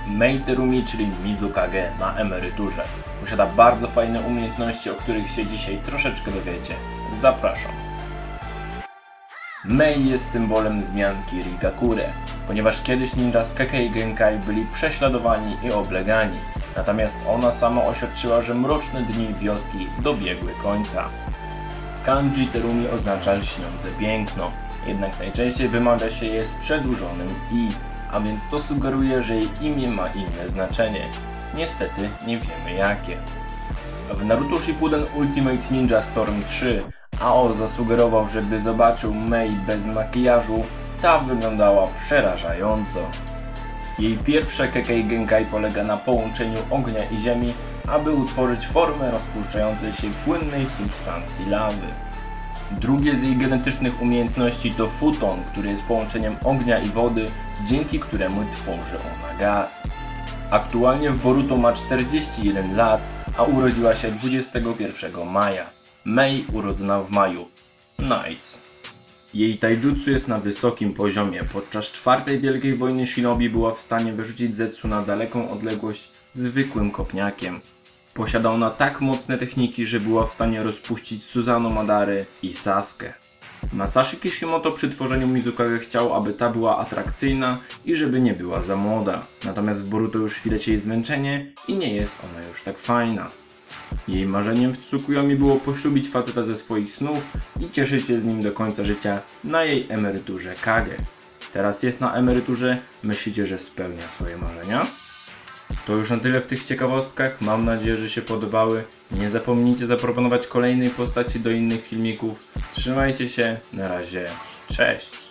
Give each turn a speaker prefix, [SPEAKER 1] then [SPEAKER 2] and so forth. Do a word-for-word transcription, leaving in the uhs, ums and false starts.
[SPEAKER 1] Mei Terumi, czyli Mizukage, na emeryturze. Posiada bardzo fajne umiejętności, o których się dzisiaj troszeczkę dowiecie. Zapraszam. Mei jest symbolem zmianki Rigakure, ponieważ kiedyś ninja z Kekkei Genkai byli prześladowani i oblegani. Natomiast ona sama oświadczyła, że mroczne dni wioski dobiegły końca. Kanji Terumi oznacza lśniące piękno, jednak najczęściej wymawia się je z przedłużonym i, a więc to sugeruje, że jej imię ma inne znaczenie. Niestety nie wiemy jakie. W Naruto Shippuden Ultimate Ninja Storm trzy Ao zasugerował, że gdy zobaczył Mei bez makijażu, ta wyglądała przerażająco. Jej pierwsze Kekkei Genkai polega na połączeniu ognia i ziemi, aby utworzyć formę rozpuszczającej się płynnej substancji lawy. Drugie z jej genetycznych umiejętności to Futon, który jest połączeniem ognia i wody, dzięki któremu tworzy ona gaz. Aktualnie w Boruto ma czterdzieści jeden lat, a urodziła się dwudziestego pierwszego maja. Mei urodzona w maju. Nice. Jej taijutsu jest na wysokim poziomie. Podczas czwartej wielkiej wojny shinobi była w stanie wyrzucić Zetsu na daleką odległość zwykłym kopniakiem. Posiada ona tak mocne techniki, że była w stanie rozpuścić Susanoo Madary i Sasuke. Masashi Kishimoto przy tworzeniu Mizukage chciał, aby ta była atrakcyjna i żeby nie była za młoda. Natomiast w Boruto już widać jej zmęczenie i nie jest ona już tak fajna. Jej marzeniem w Tsukuyomi było poślubić faceta ze swoich snów i cieszyć się z nim do końca życia na jej emeryturze Kage. Teraz jest na emeryturze, myślicie, że spełnia swoje marzenia? To już na tyle w tych ciekawostkach, mam nadzieję, że się podobały. Nie zapomnijcie zaproponować kolejnej postaci do innych filmików. Trzymajcie się, na razie, cześć!